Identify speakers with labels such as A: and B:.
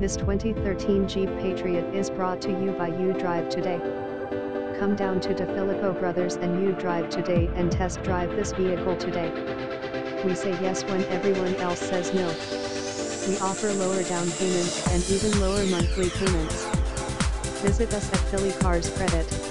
A: This 2013 Jeep Patriot is brought to you by You Drive Today. Come down to DeFilippo Brothers and You Drive Today and test drive this vehicle today. We say yes when everyone else says no. We offer lower down payments and even lower monthly payments. Visit us at Philly Cars Credit.